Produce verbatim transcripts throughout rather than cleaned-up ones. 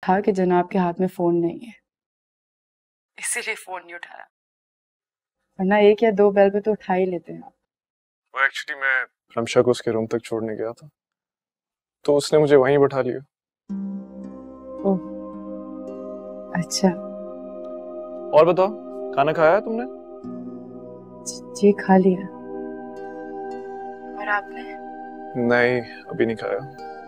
था कि जनाब के हाथ में फोन नहीं है, इसीलिए फोन नहीं उठाया, वरना एक या दो बेल पे तो उठा ही लेते हैं। वो एक्चुअली मैं रमशा को उसके रूम तक छोड़ने गया था, तो उसने मुझे वहीं बैठा लिया। ओह, अच्छा। और बताओ, खाना खाया है तुमने? जी खा लिया। और आपने? नहीं, अभी नहीं खाया।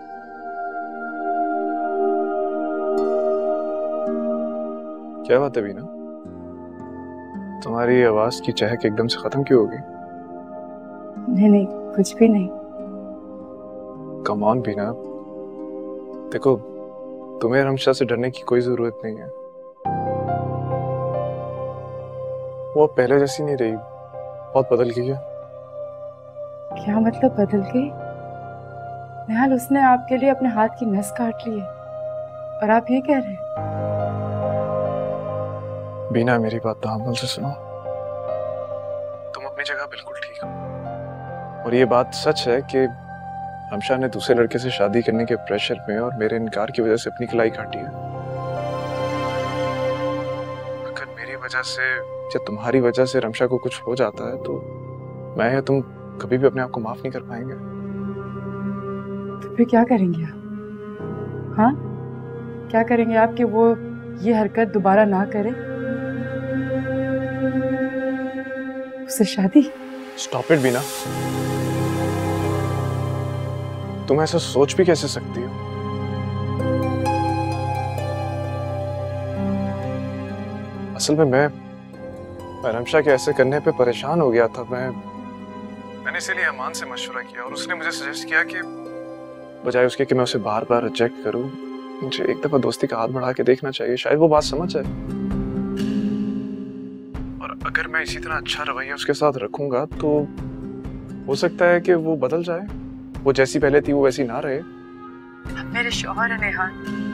क्या बात है बीना, तुम्हारी आवाज की चहक एकदम से खत्म क्यों हो गई? नहीं नहीं, कुछ भी नहीं। कम ऑन बीना, देखो तुम्हें रमशा से डरने की कोई जरूरत नहीं है। वो पहले जैसी नहीं रही, बहुत बदल गई है। क्या मतलब बदल गई? निहाल, उसने आपके लिए अपने हाथ की नस काट ली है और आप ये कह रहे हैं? बीना मेरी बात तहम्मुल से सुनो, तुम अपनी जगह बिल्कुल ठीक हो, और ये बात सच है कि रमशा ने दूसरे लड़के से शादी करने के प्रेशर में और मेरे इनकार की वजह से अपनी कलाई काटी है। अगर मेरी वजह से या तुम्हारी वजह से रमशा को कुछ हो जाता है तो मैं या तुम कभी भी अपने आप को माफ नहीं कर पाएंगे। तो फिर क्या करेंगे आप? हाँ, क्या करेंगे आप कि वो ये हरकत दोबारा ना करे? उससे शादी? स्टॉप इट बीना, तुम ऐसा सोच भी कैसे सकती हो? असल में मैं मैं रमशा के ऐसे करने पे परेशान हो गया था। मैं मैंने इसीलिए अमान से मशवरा किया और उसने मुझे सजेस्ट किया कि बजाय उसके कि मैं उसे बार बार रिजेक्ट करूं, मुझे एक दफा दोस्ती का हाथ बढ़ा के देखना चाहिए, शायद वो बात समझ जाए। और अगर मैं इसी तरह अच्छा रवैया उसके साथ रखूंगा तो हो सकता है कि वो बदल जाए, वो जैसी पहले थी वो वैसी ना रहे। आप मेरे शौहर हैं नेहाल।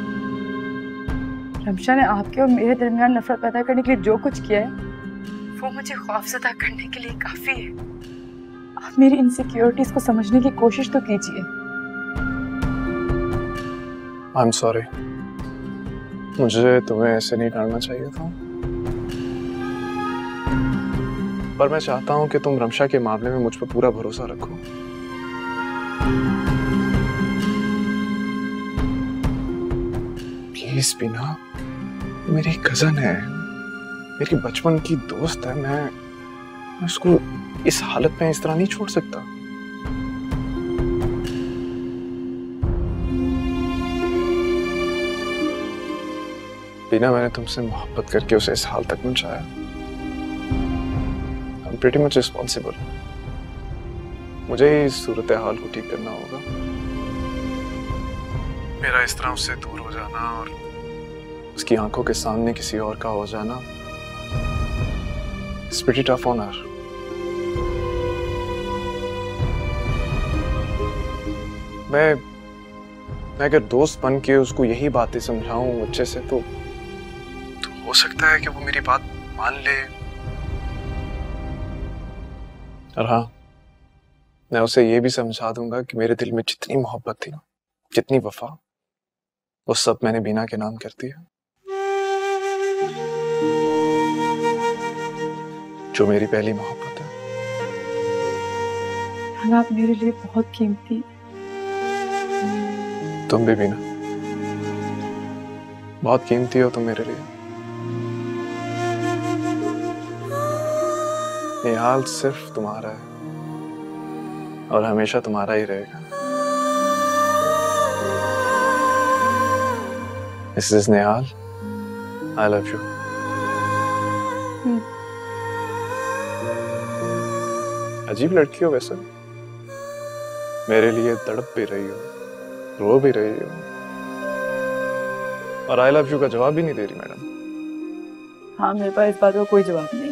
रमशा ने आपके और मेरे दरमियान नफरत पैदा करने के लिए जो कुछ किया है वो मुझे खौफजदा करने के लिए काफी है। आप मेरी इनसिक्योरिटीज को समझने की कोशिश तो कीजिए। आई एम सॉरी, मुझे तुम्हें ऐसे नहीं डालना चाहिए था, पर मैं चाहता हूं कि तुम रमशा के मामले में मुझ पर पूरा भरोसा रखो। प्लीज बीना, मेरी कजन है, मेरी बचपन की दोस्त है, मैं, मैं उसको इस हालत में इस तरह नहीं छोड़ सकता। बीना, मैंने तुमसे मोहब्बत करके उसे इस हाल तक पहुंचाया। I'm pretty much responsible. मुझे ही इस सूरत हाल को ठीक करना होगा। मेरा इस तरह उससे दूर हो जाना और उसकी आंखों के सामने किसी और का हो जाना, it's pretty tough on her. मैं मैं अगर दोस्त बन के उसको यही बातें समझाऊं अच्छे से तो तो हो सकता है कि वो मेरी बात मान ले। और हाँ, मैं उसे ये भी समझा दूंगा कि मेरे दिल में जितनी मोहब्बत थी, जितनी वफा, वो सब मैंने बीना के नाम कर दिया। जो मेरी पहली मोहब्बत है। आप मेरे लिए बहुत कीमती। तुम भी बीना, बहुत कीमती हो तुम मेरे लिए। निहाल सिर्फ तुम्हारा है और हमेशा तुम्हारा ही रहेगा। This is Nehal. I love you. अजीब लड़की हो वैसे, मेरे लिए तड़प भी रही हो, रो भी रही हो, और आई लव यू का जवाब भी नहीं दे रही मैडम। हाँ, मेरे पास इस बात का कोई जवाब नहीं।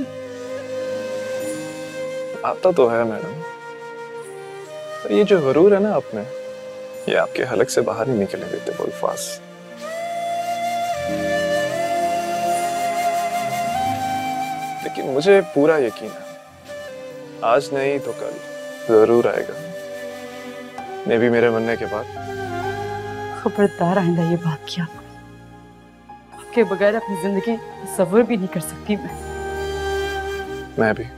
आता तो है मैडम, पर ये जो गरूर है ना आप में, ये आपके हलक से बाहर नहीं निकलने देते वो अल्फाज। लेकिन मुझे पूरा यकीन है, आज नहीं तो कल जरूर आएगा, मे भी मेरे मरने के बाद। खबरदार आइंदा ये बात किया। के बगैर अपनी जिंदगी तस्वर भी नहीं कर सकती मैं। मैं भी।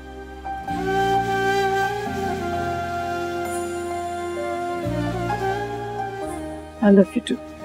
I love you too.